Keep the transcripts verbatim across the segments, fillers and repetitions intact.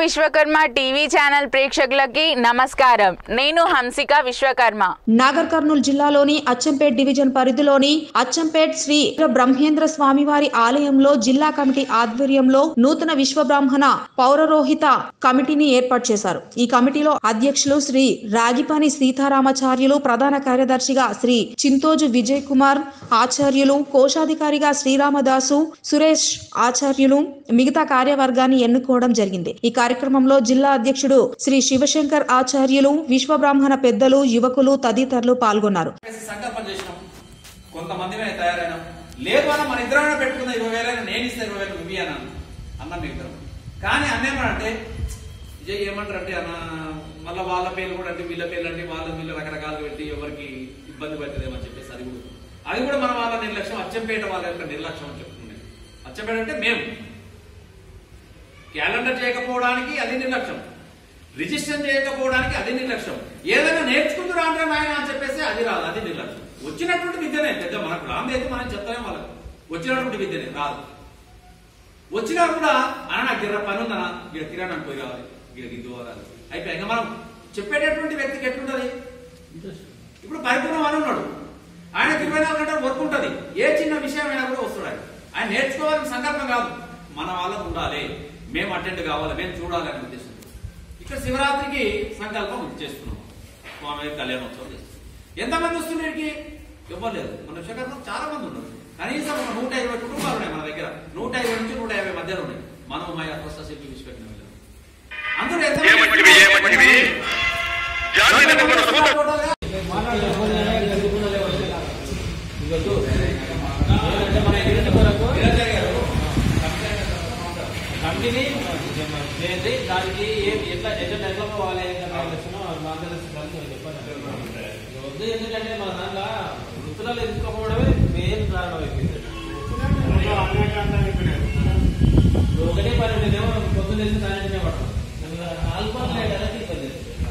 Vishwakarma TV channel ప్రేక్షకులకి నమస్కారం. నేను హంసిక విశ్వకర్మ. నాగర్ కర్నూలు జిల్లాలోని అచ్చంపేట్ డివిజన్ పరిధిలోని అచ్చంపేట్ శ్రీ బ్రహ్మేంద్ర స్వామివారి ఆలయంలో జిల్లా కమిటీ ఆధ్వర్యంలో నూతన విశ్వబ్రాహ్మణ పౌరరోహిత కమిటీని ఏర్పాటు చేశారు. ఈ కమిటీలో అధ్యక్షులు శ్రీ రాగిపని సీతారామాచార్యులు, ప్రధాన కార్యదర్శిగా శ్రీ చింతోజు విజయ్ కుమార్ ఆచార్యులు, కోశాధికారిగా శ్రీరామదాసు సురేష్ ఆచార్యులు మిగతా కార్యవర్గాన్ని ఎన్నుకోవడం జరిగింది. ఈ కార్యక్రమంలో జిల్లా అధ్యక్షుడు శ్రీ శివశంకర్ ఆచార్యులు, విశ్వబ్రాహ్మణ పెద్దలు, యువకులు తదితరులు పాల్గొన్నారు. ఏమంటారంటే అన్న మళ్ళీ వాళ్ళ పేర్లు కూడా అంటే వీళ్ళ పేర్లు అంటే వాళ్ళ వీళ్ళు రకరకాలు పెట్టి ఎవరికి ఇబ్బంది పడుతుందేమని చెప్పేసి అది కూడా అది కూడా మన వాళ్ళ నిర్లక్ష్యం, అచ్చంపేట వాళ్ళ యొక్క నిర్లక్ష్యం అని చెప్తుంది. అచ్చంపేట అంటే మేము క్యాలెండర్ చేయకపోవడానికి అది నిర్లక్ష్యం, రిజిస్టర్ చేయకపోవడానికి అది నిర్లక్ష్యం, ఏదైనా నేర్చుకుంటురా అంటే నాయన అని చెప్పేసి అది రాదు, అది నిర్లక్ష్యం. వచ్చినటువంటి విద్యనే పెద్ద మనకు రాంది అయితే మనం చెప్తామే వాళ్ళకు, వచ్చినటువంటి విద్యనే రాదు. వచ్చినా కూడా అన్న నాకు గిర్ర పని ఉందన్నా ఇక్కడ కిరాణానికి పోయి రావాలి, ఇక్కడ దిద్దుకోవాలి అయిపోయి ఇంకా మనం చెప్పేటటువంటి వ్యక్తికి ఎట్లుంటది. ఇప్పుడు పరిపూర్ణం అని ఉన్నాడు, ఆయనకి ఇరవై నాలుగు గంటలు వర్క్ ఉంటుంది, ఏ చిన్న విషయం అయినా కూడా వస్తాడు. ఆయన ఆయన నేర్చుకోవాలని సంకల్పం కాదు, మన వాళ్ళకు ఉండాలి, మేము అటెండ్ కావాలి, మేము చూడాలి అనే ఉద్దేశం. ఇక్కడ శివరాత్రికి సంకల్పం చేస్తున్నాం, స్వామి కళ్యాణోత్సవం చేస్తున్నాం. ఎంతమంది వస్తున్నారు? ఇవ్వలేదు లేదు. మన విశ్వకర్మ చాలా మంది ఉన్నారు, కనీసం ఒక నూట ఇరవై కుటుంబాలు ఉన్నాయి మన దగ్గర, నూట ఇరవై నుంచి నూట యాభై మధ్యలో ఉన్నాయి. మనం మా ట్రస్ట్ శిల్పి విశ్వకర్మ అందరూ కంపెనీ దానికి ఎట్లా ఎట్లా డెవలప్ అవ్వాలి మార్గదర్శకాలు చెప్పాను. వద్దు, ఎందుకంటే మన దాంట్లో వృత్తులలో ఎదుర్కోవడమే మెయిన్ కారణం అయిపోయింది. ఒకటే పని ఉండేదేమో పొద్దున్న వేసి దాని పడతాం ఆల్కోహాల్ లేదా ఇబ్బంది.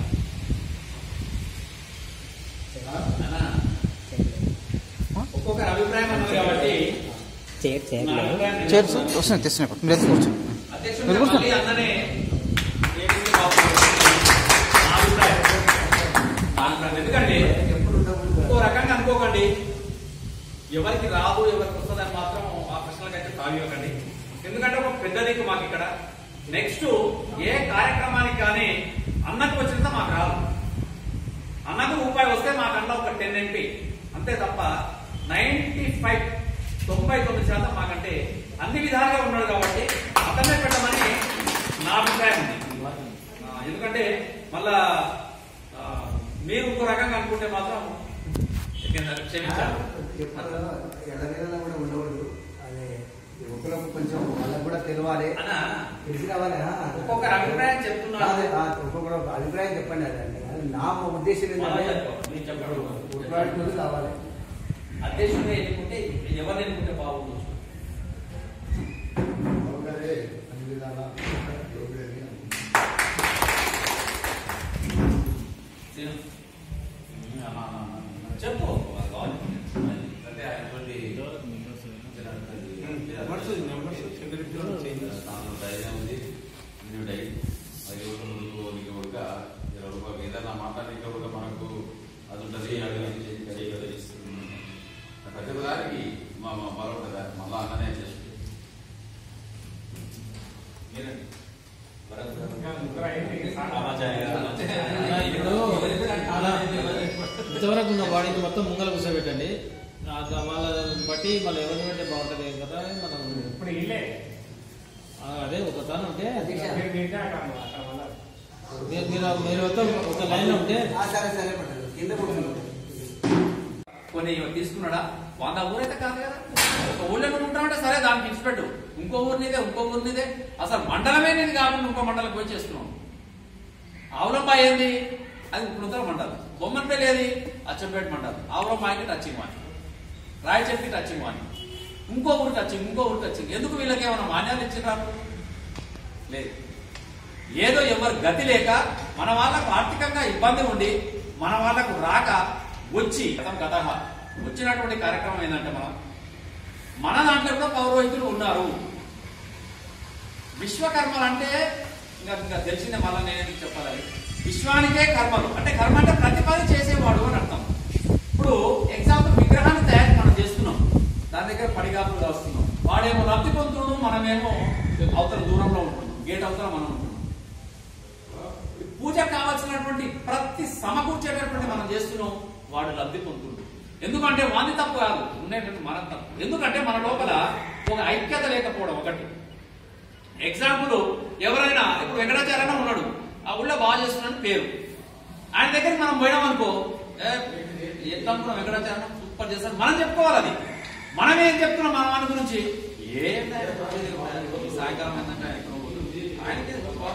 ఒక్కొక్క అభిప్రాయం అన్నది కాబట్టి అన్ననే ఎందుకంటే ఇంకో రకంగా అనుకోకండి, ఎవరికి రాదు ఎవరికి వస్తుందని మాత్రం ఆ ప్రశ్నలకైతే తాగివ్వకండి. ఎందుకంటే ఒక పెద్ద దిక్కు మాకు ఇక్కడ. నెక్స్ట్ ఏ కార్యక్రమానికి కానీ అన్నకు వచ్చినంత మాకు రాదు, అన్నకు రూపాయి వస్తే మాకన్నా ఒక టెన్ ఎంపీ అంతే తప్ప నైన్టీ ఫైవ్ తొంభై తొమ్మిది శాతం మాకంటే అన్ని విధాలుగా ఉన్నాడు కాబట్టి అతన్నే పెట్టమని నా అభిప్రాయం ఉంది. ఎందుకంటే మళ్ళా మీరు ఇంకో రకంగా అనుకుంటే మాత్రం క్షమించాలి. కొంచెం వాళ్ళకు కూడా తెలియాలి, తెలిసి రావాలి. ఒక్కొక్కరు అభిప్రాయం చెప్తున్నారు, ఒక్కొక్కరు అభిప్రాయం చెప్పండి. అదండి నా ఉద్దేశం ఏంటంటే కావాలి. అధ్యక్షుడిని ఎన్నుకుంటే ఎవరిని ఎన్నుకుంటే బాగుండొచ్చు. చెప్పు ధైర్యం ఉంది, ఏదైనా మాట్లాడితే కూడా మనకు అది ఉంటుంది. ప్రతి దానికి మరొకటి మళ్ళా అన్ననే చేస్తుంది. ఇంతవరకు ఉన్న బాడీని మొత్తం ముంగల కూర్చోబెట్టండి, వాళ్ళ బట్టి మళ్ళీ ఎవరిని పెట్టి బాగుంటుంది కదా. మనం ఇప్పుడు ఇల్లే అదే ఒక తాను ఉంటే మీరు మొత్తం ఒక లైన్ ఉంటే కొన్ని తీసుకున్నాడా వంద ఊరైతే కాదు కదా. ఒక ఊళ్ళో ఉంటామంటే సరే దానికి ఇచ్చిపెట్టు, ఇంకో ఊరినిదే ఇంకో ఊరినిదే అసలు మండలమే నేను కాకుండా ఇంకో మండలం పోయి చేస్తున్నాం. ఆవులంబా ఏంది అది ఇప్పుడు మండలం, బొమ్మన్పల్లి ఏది అచ్చంపేట మండలం, ఆవులంబాయికి టచింగ్ వాణి, రాయచెట్కి టచింగ్ వాణి, ఇంకో ఊరు టచింగ్ ఇంకో ఊరు టచింగ్. ఎందుకు వీళ్ళకి ఏమైనా మాన్యాలు ఇచ్చినారు? లేదు. ఏదో ఎవరు గతి లేక మన వాళ్ళకు ఆర్థికంగా ఇబ్బంది ఉండి మన వాళ్ళకు రాక వచ్చి గత వచ్చినటువంటి కార్యక్రమం ఏంటంటే మనం మన దాంట్లో కూడా పౌరోహితులు ఉన్నారు. విశ్వకర్మలు అంటే ఇంకా ఇంకా తెలిసిందే మళ్ళీ నేను చెప్పాలి. విశ్వానికే కర్మలు అంటే కర్మ అంటే ప్రతి పని చేసేవాడు అని అర్థం. ఇప్పుడు ఎగ్జాంపుల్ విగ్రహాన్ని తయారు మనం చేస్తున్నాం, దాని దగ్గర పడిగాపులు వస్తున్నాం, వాడేమో లబ్ధి పొందుతున్నాడు, మనమేమో అవతల దూరంలో ఉంటున్నాం, గేట్ అవతల మనం ఉంటున్నాం. పూజకు కావాల్సినటువంటి ప్రతి సమకూర్చేటటువంటి మనం చేస్తున్నాం, వాడు లబ్ధి పొందుతుండు. ఎందుకంటే వాంది తప్పు కాదు, ఉండేటువంటి మన తప్పు. ఎందుకంటే మన లోపల ఒక ఐక్యత లేకపోవడం ఒకటి. ఎగ్జాంపుల్ ఎవరైనా ఇప్పుడు వెంకటాచార్య ఉన్నాడు, ఆ ఊళ్ళో బాగా చేస్తున్నాడు పేరు, ఆయన దగ్గరికి మనం పోయినాం అనుకో, ఏం అనుకున్నాం వెంకటాచార్య సూపర్ చేస్తాడు మనం చెప్పుకోవాలి. అది మనం ఏం చెప్తున్నాం మన వాని గురించి, ఏం సాయంకాలం ఆయనకి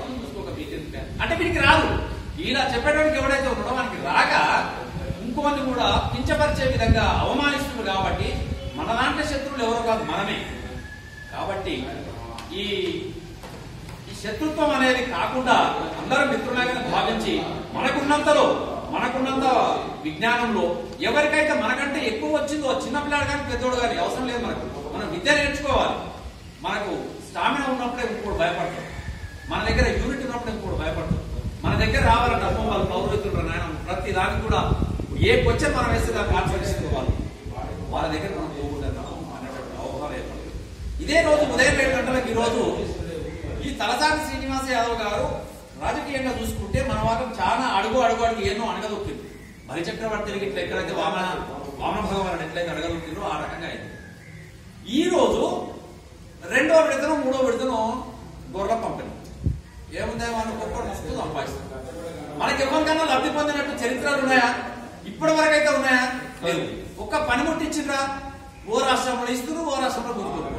అంటే వీడికి రాదు. ఇలా చెప్పేటోడికి ఎవడైతే ఉన్నాడో మనకి రాక ఇంకొన్ని కూడా కించపరిచే విధంగా అవమానిస్తుంది. కాబట్టి మన దాంట్లో శత్రువులు ఎవరో కాదు మనమే. కాబట్టి ఈ శత్రుత్వం అనేది కాకుండా అందరం మిత్రులాగా భావించి మనకున్నంతలో మనకున్నంత విజ్ఞానంలో ఎవరికైతే మనకంటే ఎక్కువ వచ్చిందో, చిన్నపిల్లాడు కానీ పెద్దోడు కానీ అవసరం లేదు, మనకు మనం విద్య నేర్చుకోవాలి. మనకు స్టామినా ఉన్నప్పుడే ఇంకోటి భయపడతాం, మన దగ్గర యూనిట్ ఉన్నప్పుడు ఇంకోటి భయపడతాం. మన దగ్గర రావాలంటే అర్థం వాళ్ళు పౌరులు నాయన ప్రతి దానికి కూడా ఏ క్వశ్చన్ మనం వేస్తే దాన్ని ఆన్సర్ ఇసుకోవాలి. వాళ్ళ దగ్గర మనం పోకూడదు అనేటువంటి అవగాహన ఏర్పడుతుంది. ఇదే రోజు ఉదయం ఏడు గంటలకు ఈ రోజు ఈ తలసాని శ్రీనివాస యాదవ్ గారు రాజకీయంగా చూసుకుంటే మన వాళ్ళం చాలా అడుగు అడుగు అడుగు ఎన్నో అడగదొక్కింది. బలిచక్రవర్తి ఇట్లా ఎక్కడైతే వామన వామన భగవాన్ ఎట్లయితే అడగదొక్కిందో ఆ రకంగా అయింది. ఈ రోజు రెండో విడతను మూడో విడతను గొర్రెల పంపిణీ ఏముందా, మనం ఒక్కొక్కరు మస్తు సంపాదిస్తాం. మనకి ఎవరికైనా లబ్ధి పొందినట్టు చరిత్రలు ఉన్నాయా? ఇప్పటి వరకు అయితే ఉన్నాయా? లేదు. ఒక్క పనిముట్టు ఇచ్చిండ్రా, ఓ రాష్ట్రంలో ఇస్తున్నారు, ఓ రాష్ట్రంలో గుర్తున్నారు.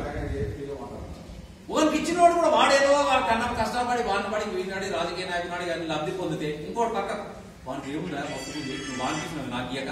ఓనికి ఇచ్చినోడు కూడా వాడేదో వాడి కన్నా కష్టపడి వాడిని పడి వీడినాడి రాజకీయ నాయకునాడు కానీ లబ్ధి పొందితే ఇంకోటి పక్క వానికి ఏముందా నువ్వు వానికి నాకు ఇయ్యక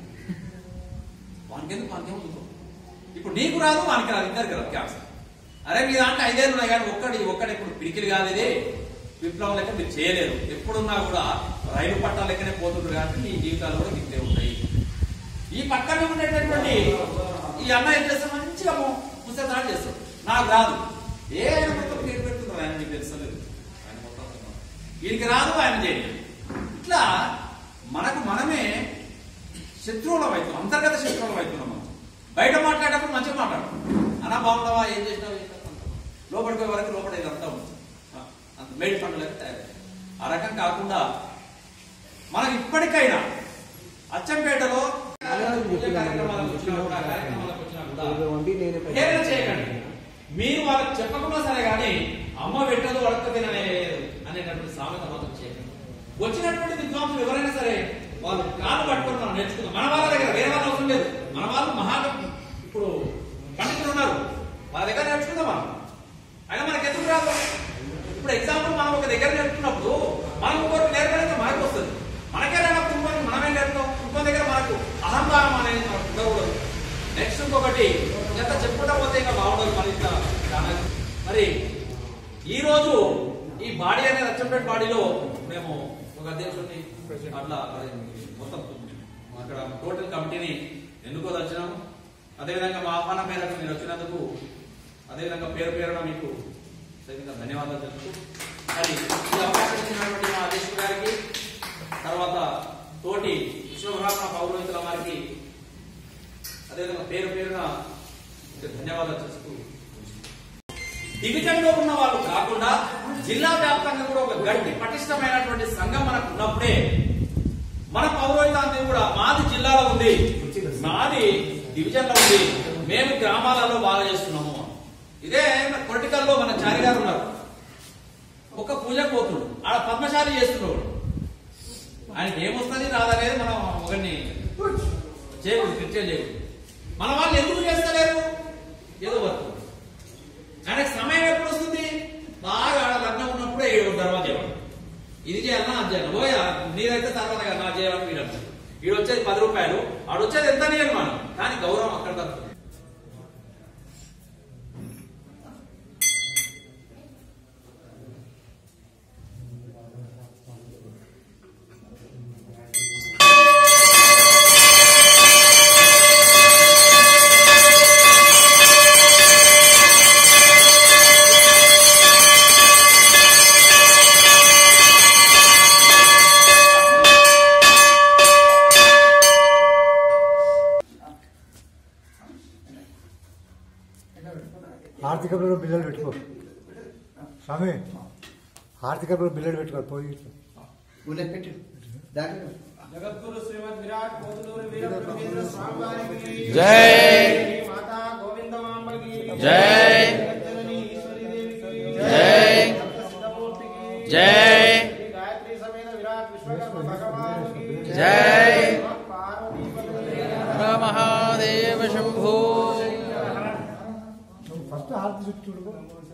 వానికి ఎందుకు వానికి ఏముందో. ఇప్పుడు నీకు రాదు వానికి రాదు, ఇద్దరికి రాదు క్యాన్సర్. అరే మీ దాంట్లో ఐదేళ్ళు ఉన్నాయి కానీ ఒక్కడి ఒక్కడి ఇప్పుడు పిడికిలు కాలేదే విప్లవం లెక్క మీరు చేయలేరు. ఎప్పుడున్నా కూడా రైలు పట్టాల లెక్కనే పోతుంటారు కాబట్టి మీ జీవితాలు కూడా మిగిలే ఉంటాయి. ఈ పక్కనే ఉండేటటువంటి ఈ అన్న ఏం చేస్తాం, మంచిగా పుస్తకాలు చేస్తాడు, నాకు రాదు. ఏ ఆయన మొత్తం పేరు పెడుతున్నారు, ఆయన మీకు తెలుసలేదు, ఆయన మొత్తం వీరికి రాదు, ఆయన చేయలేదు. ఇట్లా మనకు మనమే శత్రువులం అవుతున్నాం, అంతర్గత శత్రువులం అవుతున్నాం. మనం బయట మాట్లాడేటప్పుడు మంచిగా మాట్లాడతాం, అన్నా బాగుండవా ఏం చేసినావు లోపలిపోయే వరకు లోపల ఇదంతా ఉంటుంది, అంత మేడి పండుగ తయారు. ఆ రకం కాకుండా మనం ఇప్పటికైనా అచ్చంపేటలో చేయకండి. మీరు వాళ్ళకి చెప్పకుండా సరే కానీ అమ్మ పెట్టదు అడక్క తినలేదు అనేటటువంటి సామెత మాత్రం చేయకండి. వచ్చినటువంటి విద్వాంసులు ఎవరైనా సరే వాళ్ళు కాలు పట్టుకొని మనం నేర్చుకుందాం. మన వాళ్ళ దగ్గర వేరే వాళ్ళు అవసరం లేదు, మన వాళ్ళు మహా ఇప్పుడు పండితులు ఉన్నారు, వాళ్ళ దగ్గర నేర్చుకుందాం. మనం అయినా మనకి ఎందుకు రాదు? ఇప్పుడు ఎగ్జాంపుల్ మనం ఒక దగ్గర నేర్చుకున్నప్పుడు మనం ఇంకొకటి నేర్పడానికి మనకు వస్తుంది, మనకే రానప్పుడు ఇంకొకటి మనమే నేర్పుతాం. ఇంకో దగ్గర మనకు అహంకారం అనేది మనకు ఉండకూడదు. నెక్స్ట్ ఇంకొకటి ఎంత చెప్పుకుంటా పోతే ఇంకా బాగుండదు మన ఇంత. మరి ఈ రోజు ఈ బాడీ అనేది అచ్చంపేట బాడీలో మేము ఒక అధ్యక్షుడిని అట్లా మొత్తం అక్కడ టోటల్ కమిటీని ఎన్నుకోదచ్చినాము. అదేవిధంగా మా ఆహ్వానం మేరకు మీరు వచ్చినందుకు అదేవిధంగా పేరు పేరున మీకు ధన్యవాదాలు తెలుపుతూ మరి ఈ అవకాశం ఇచ్చినటువంటి మా అధ్యక్షుడు గారికి, తర్వాత తోటి విశ్వబ్రాహ్మణ పౌరోహితుల వారికి అదేవిధంగా పేరు పేరున ధన్యవాదాలు చేస్తూ, డివిజన్ లో ఉన్న వాళ్ళు కాకుండా జిల్లా వ్యాప్తంగా కూడా ఒక గట్టి పటిష్టమైనటువంటి సంఘం మనకు ఉన్నప్పుడే మన పౌరోహితాన్ని కూడా మాది జిల్లాలో ఉంది, మాది డివిజన్ లో ఉంది, మేము గ్రామాలలో బాగా చేస్తున్నాము. ఇదే పొలిటికల్ లో మన చారి గారు ఉన్నారు, ఒక పూజ పోతుడు ఆడ పద్మశాలి చేస్తున్నాడు, ఆయనకి ఏమొస్తుంది రాదనేది మనం ఒకరిని చేయకూడదు, క్రిటికల్ చేయకూడదు. మన వాళ్ళు ఎందుకు చేస్తలేరు? ఏదో వర్క్ ఆయనకు సమయం ఎప్పుడు వస్తుంది? బాగా ఆడ లగ్నం ఉన్నప్పుడే ఏడు తర్వాత చేయాలి, ఇది చేయాలన్నా అది చేయాలి. పోయా నీరైతే తర్వాత నా చేయాలని వీడు అంటారు. వీడు వచ్చేది పది రూపాయలు, ఆడు వచ్చేది ఎంత నీయాలి మనం, కానీ గౌరవం అక్కడ దొరుకుతుంది. ఆర్థికంలో బిల్లలు పెట్టుకో స్వామి, ఆర్థికంలో బిల్లలు పెట్టుకో పోయి పెట్టి దాంట్లో జగద్గురు శ్రీమద్ విరాట్ కోతులూరి వీర బ్రహ్మేంద్ర స్వామి వారికి జై. మాతా గోవిందమాంబకి జై. జగజ్జనని ఈశ్వరీ దేవికి జై. సిద్ధమూర్తికి జై. శ్రీ గాయత్రి సమేత విరాట్ విశ్వకర్మ భగవానుకి జై. పార్వతీపతి మహాదేవ శంభో. ఫస్ట్ హారతి చుట్టూ